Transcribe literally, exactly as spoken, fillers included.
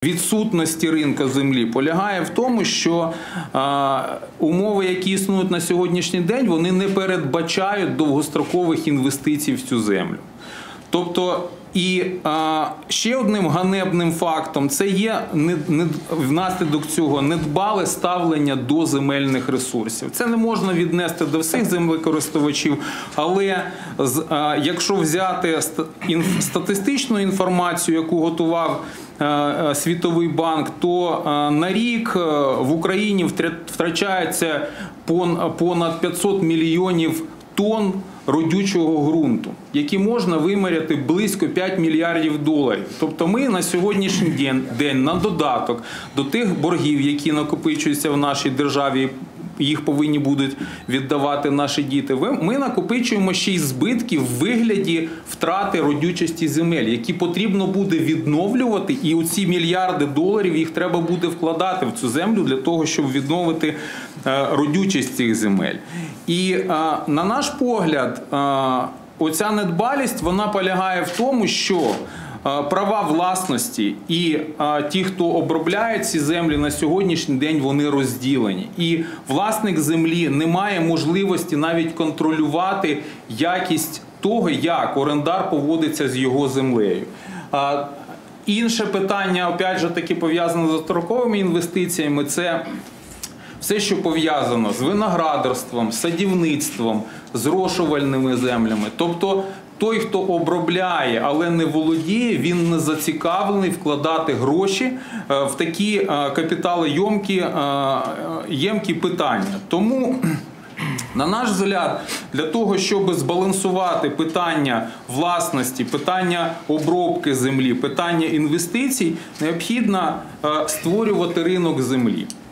відсутності ринку землі полягає в тому, що а, умови, які існують на сьогоднішній день, вони не передбачають довгострокових інвестицій в цю землю. Тобто, і а, ще одним ганебним фактом це є не, не, внаслідок цього недбале ставлення до земельних ресурсів. Це не можна віднести до всіх землекористувачів, але з, а, якщо взяти статистичну інформацію, яку готував а, Світовий банк, то а, на рік в Україні втрачається понад п'ятсот мільйонів тонн родючого ґрунту, які можна виміряти близько п'ять мільярдів доларів. Тобто ми на сьогоднішній день, день на додаток до тих боргів, які накопичуються в нашій державі, їх повинні будуть віддавати наші діти, ми накопичуємо ще й збитки в вигляді втрати родючості земель, які потрібно буде відновлювати, і оці мільярди доларів їх треба буде вкладати в цю землю для того, щоб відновити родючість цих земель. І на наш погляд, оця недбалість, вона полягає в тому, що права власності і а, ті, хто обробляє ці землі на сьогоднішній день, вони розділені. І власник землі не має можливості навіть контролювати якість того, як орендар поводиться з його землею. А, інше питання, опять же таки, пов'язане з строковими інвестиціями, це все, що пов'язано з виноградарством, садівництвом, зрошувальними землями. Тобто той, хто обробляє, але не володіє, він не зацікавлений вкладати гроші в такі капіталоємкі ємкі питання. Тому, на наш взгляд, для того, щоб збалансувати питання власності, питання обробки землі, питання інвестицій, необхідно створювати ринок землі.